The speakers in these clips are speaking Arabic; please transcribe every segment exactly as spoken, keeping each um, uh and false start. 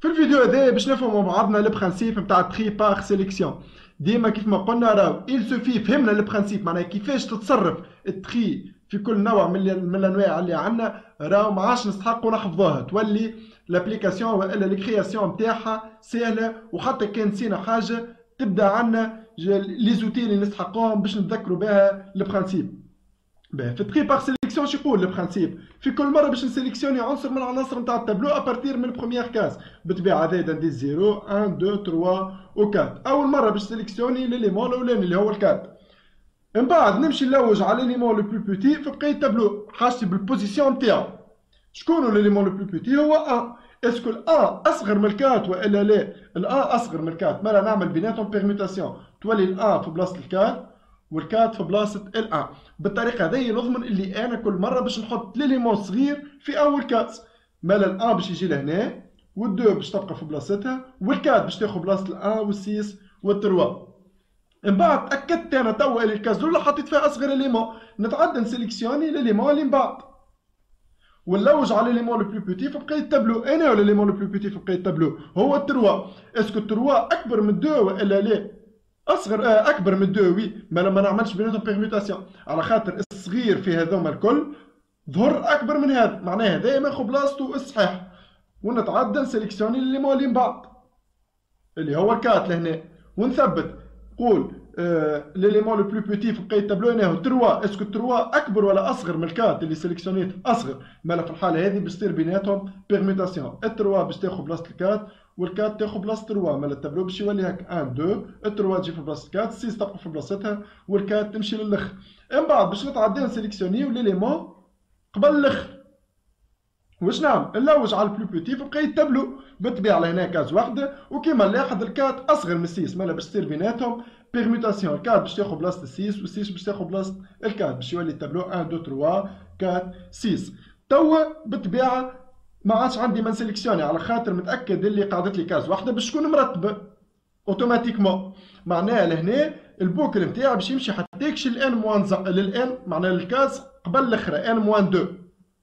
في الفيديو هذا باش نفهموا مع بعضنا البرانسيب نتاع تري باغ سيليكسيون. ديما كيف ما قلنا راهو il suffit فهمنا البرانسيب معناها كيفاش تتصرف التري في كل نوع من, من الانواع اللي عندنا، راهو ما عادش نستحقوا نحفظوها، تولي لابليكاسيون والا الكرياسيون نتاعها سهله، وحتى كان نسينا حاجه تبدا عندنا لي زوتي اللي نستحقوهم باش نتذكروا بها البرانسيب. في التري باغ سيليكسيون شو يقول البرانسيب؟ في كل مره باش نسيليكسيوني عنصر من العناصر نتاع التابلو ابارتير من البروميير كاس، بالطبيعه هذا ندير صفر واحد اثنين ثلاثة و أربعة. اول مره باش سيليكسيوني ليليمون الاولاني اللي هو الكات، من بعد نمشي نلوج على ليليمون لو بلو بوتي في بقيه التابلو حاجتي بالبوزيسيون نتاعو. شكون ليليمون لو بلو بوتي؟ هو واحد. اسكو الان اصغر من الكات والا لا؟ الان اصغر من الكات، مالا نعمل بيناتهم بيرميتاسيون، تولي الان في بلاصه الكات والكات في بلاصه الان. بالطريقه هذه نضمن اللي انا كل مره باش نحط ليليمون صغير في اول كاس، مالا الان باش يجي لهنا والدو باش تبقى في بلاصتها والكات باش تاخذ بلاصه الان والسيس والتروا. من بعد تاكدت انا توا اللي الكاس الاولى حطيت فيها اصغر ليليمون، نتعدى نسيليكسيوني ليليمون اللي من بعد ونلوج على ليليمون لو بلو بوتي في بقيه التابلو. انا ولا ليليمون لو بلو بوتي في بقيه التابلو هو التروا. اسكو التروا اكبر من دو والا لا؟ اصغر آه اكبر من دو وي، ما لما نعملش بيناتهم بيرميتاسيون على خاطر الصغير في هذوما الكل ظهر اكبر من هذا، معناها هذا ماخذ بلاصتو الصحيح، ونتعدى نسيليكسيوني ليليمون اللي من بعد اللي هو الكات لهنا ونثبت. قول آه ليليمون لو بلو بوتي في بقيه التابلو هنا هو تروا. اسكو تروا اكبر ولا اصغر من الكات اللي سيليكسيونيت؟ اصغر، مالا في الحاله هذه باش تصير بيناتهم بيرميتاسيون، التروا باش تاخذ بلاصه الكات والكات تاخذ بلاصه تروا، مالا التابلو باش يولي هكا واحد اثنين، التروا تجي في بلاصه الكات، السيس تبقى في بلاصتها والكات تمشي للاخر. من بعد باش نتعداو نسيليكسيونيو ليليمون قبل الاخر، واش نعمل؟ نلوج على البلو بوتي في بقيه التابلو، بالطبيعه لهنا كاز واحده، وكيما نلاحظ الكات اصغر من السيس، مالا باش تصير بيناتهم بيرميتاسيون، الكات باش تاخذ بلاصه السيس والسيس باش تاخذ بلاصه الكات، باش يولي التابلو واحد اثنين ثلاثة أربعة ستة. توا بالطبيعه ما عادش عندي ما نسيليكسيوني على خاطر متاكد اللي قعدت لي كاز واحده باش تكون مرتبه اوتوماتيكمون، معناها لهنا البوكل نتاعي باش يمشي حتى يكشي الان موان للان، معناها الكاز قبل الاخرى ان موان اثنين.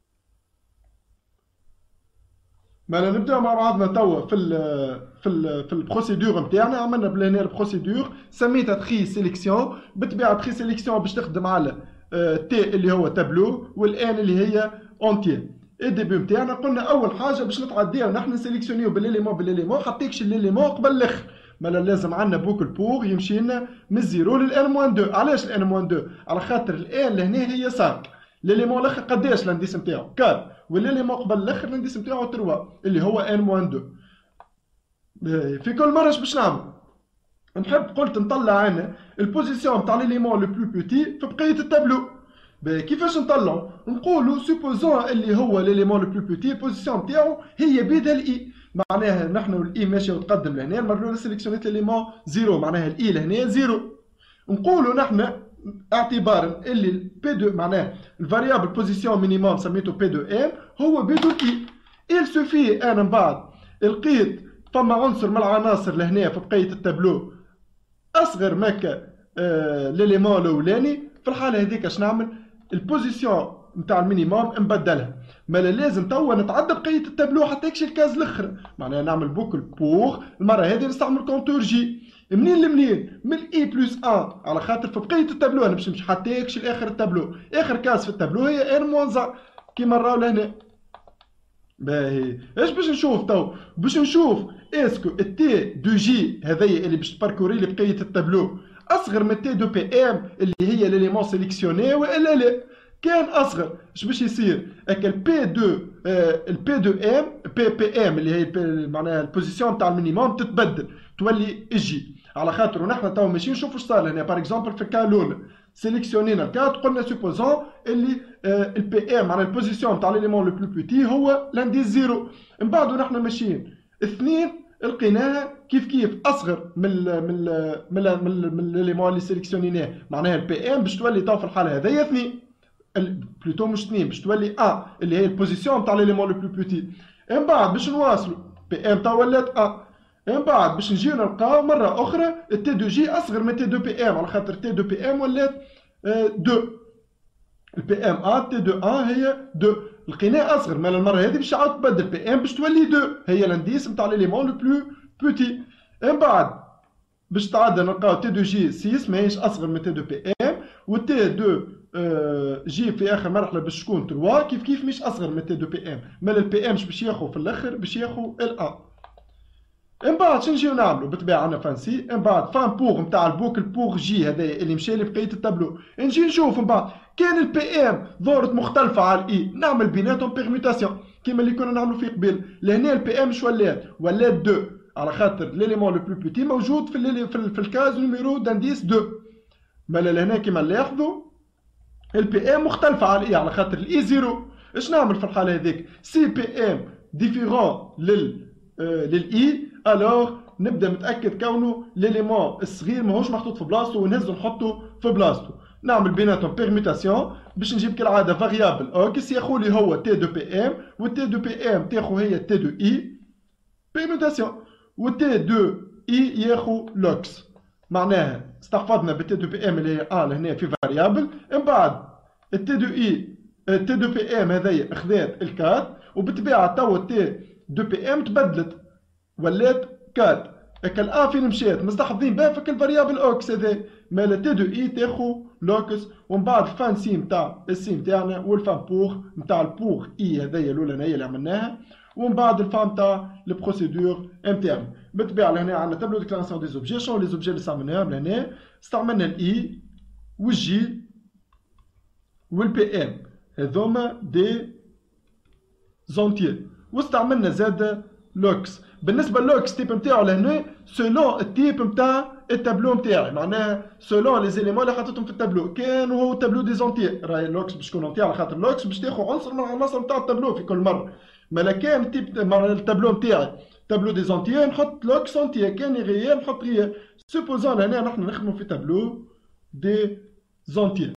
مالا نبداو مع بعضنا توا في ال في ال في البروسيدور نتاعنا. عملنا بلهنا البروسيدور سميتها تري سيليكسيون، بالطبيعه تري سيليكسيون باش تخدم على تي اللي هو تابلو والان اللي هي اونتي. الديبي نتاعنا قلنا اول حاجه باش نتعداو نحن نسيليكسيونيو بالليليمون بالليليمون حطيكش الليليمون قبل الاخر، مالا لازم عندنا بوكل بور يمشي لنا من الزيرو للان موان اثنين. علاش الان موان اثنين؟ على خاطر الان لهنا هي خمسة، الليليمون الاخر قداش الانديس نتاعو؟ أربعة، والليليمون قبل الاخر الانديس نتاعو ثلاثة اللي هو ان موان اثنين. في كل مره باش نعمل؟ نحب قلت نطلع انا البوزيسيون نتاع ليليمون لو بلو بوتي في بقيه التابلو. كيفاش نطلعوا؟ نقولوا سوبوزون اللي هو ليليمون لو بلو بوتي البوزيسيون نتاعو هي بيدها الاي، معناها نحن الاي ماشيه وتقدم لهنا، المره الاولى سيليكسيونيت ليليمون صفر، معناها الاي لهنا صفر. نقولوا نحن اعتبارا اللي بي دو معناه الفاريابل بوزيسيون مينيموم سميتو بي دو ام هو بي دو اي. il suffit انا من بعد لقيت فما عنصر من العناصر لهنا في بقيه التابلو اصغر ماكا آه ليليمون الاولاني، في الحاله هذيك اش نعمل؟ البوزيسيون نتاع المينيموم نبدلها، مالا لازم توا نتعدى بقيه التابلو حتى يكشي الكاز الاخر، معناها نعمل بوكل بور. المره هذه نستعمل كونتور جي منين لمنين؟ من اي بلس واحد، على خاطر في بقيه التابلو انا باش نمشي حتى يكشي لاخر التابلو، اخر كاس في التابلو هي ان موان زا كيما نراو لهنا. باهي اش باش نشوف تو؟ باش نشوف اسكو التي دو جي هذيا اللي باش تباركوري لي بقيه التابلو اصغر من تي دو بي ام اللي هي ليليمون سيليكسيوني والا لا. كان اصغر اش باش يصير؟ هكا البي دو البي دو ام بي بي ام اللي هي معناها البوزيسيون تاع المينيموم تتبدل تولي جي، على خاطر ونحن تو ماشي نشوفوا اش صار هنا. باغ اكزومبل في الكا الاولى سيليكسيونينا الكات قلنا سوبوزون اللي آه البي ام معناها البوزيسيون تاع ليليمون لو بلو بوتي هو لانديس زيرو. من بعد ونحن ماشيين اثنين لقيناها كيف كيف اصغر من ال من ال من ال من, ال من الليمون اللي سيليكسيونيناه، معناها البي ام باش تولي تو في الحاله هذيا اثنين بلوتو مش اثنين باش تولي واحد اللي هي البوزيسيون تاع ليليمون لو بلو بوتي. من بعد باش نواصلوا بي ام تو ولات واحد، من بعد باش نجيو نلقاو مره اخرى التي دو جي اصغر من تي دو بي ام، على خاطر تي دو بي ام ولات اثنين، البي ام ا تي دو واحد هي اثنين، لقيناه اصغر، مال المره هذه باش تعاود تبدل بي ام باش تولي دو، هي الانديس نتاع ليليمون لو بلو بوتي. من بعد باش تعدى نلقاو تي دو جي ستة ماهيش اصغر من تي دو بي ام، و تي دو جي في اخر مرحله باش تكون ثلاثة كيف كيف مش اصغر من تي دو بي ام، مال البي ام باش ياخذ في الاخر باش ياخذ ال1. من بعد شنو نجيو نعملوا بالطبيعه عندنا فان سي، من بعد فان بوغ نتاع البوكل بوغ جي هذايا اللي مشى لبقيه التابلو، نجي نشوف من بعد كان البي ام ظهرت مختلفه على الاي نعمل بيناتهم بيرميتاسيون كيما اللي كنا نعملوا فيه قبل. لهنا البي ام مش ولات ولات دو على خاطر ليليمون لو بلو بوتي موجود في ال في, ال في الكاز نيميرو دانديس دو. مالا لهنا كيما نلاحظوا البي ام مختلفه على الاي على خاطر الاي زيرو. اش نعمل في الحاله هذيك؟ سي بي ام ديفيرون لل آه للاي الوغ نبدا متاكد كونه ليليمون الصغير ماهوش محطوط في بلاصتو ونهزو نحطو في بلاصتو. نعمل بيناتهم بيرميتاسيون باش نجيب كالعاده فاريابل اوكس ياخو لي هو تي دو بي ام، والتي دو بي ام تاخو هي تي دو اي بيرميتاسيون، والتي دو اي ياخو لوكس. معناها استحفظنا بالتي دو بي ام اللي هي ا لهنا في فاريابل. من بعد التي دو اي التي دو بي ام هذيا اخذات الكات، وبالطبيعه تو التي دو بي ام تبدلت ولات كات. هكا الان فين مشات مستحفظين بها فك الفاريابل اوكس هذا، مال تي دو اي تاخو لوكس. ومن بعد فان سي نتاع السي نتاعنا والفان بوغ نتاع البوغ اي هذيا الاولانيه اللي عملناها، ومن بعد الفان تاع البروسيدور انترن. بالطبيعه لهنا عندنا تابلو ديكلاراسيون دي زوبجي. شنو لي زوبجي اللي استعملناهم لهنا؟ استعملنا الاي والجي والبي ام هذوما دي زونتيي، واستعملنا زاد لوكس. بالنسبه للوكس التيب نتاعو لهنا سولون التيب نتاع التابلو نتاعي، معناها سولون لي زيليمون اللي حطيتهم في التابلو. كان هو تابلو دي زونتيي راهي اللوكس باش تكون نتاع على خاطر اللوكس باش تاخذ عنصر من العناصر نتاع التابلو في كل مره. مالا كان التيب التابلو نتاعي تابلو دي زونتيي نحط لوكس انتيي، كان غيال نحط غيال. سوبوزون هنا نحن نخدمو في تابلو دي زونتيي.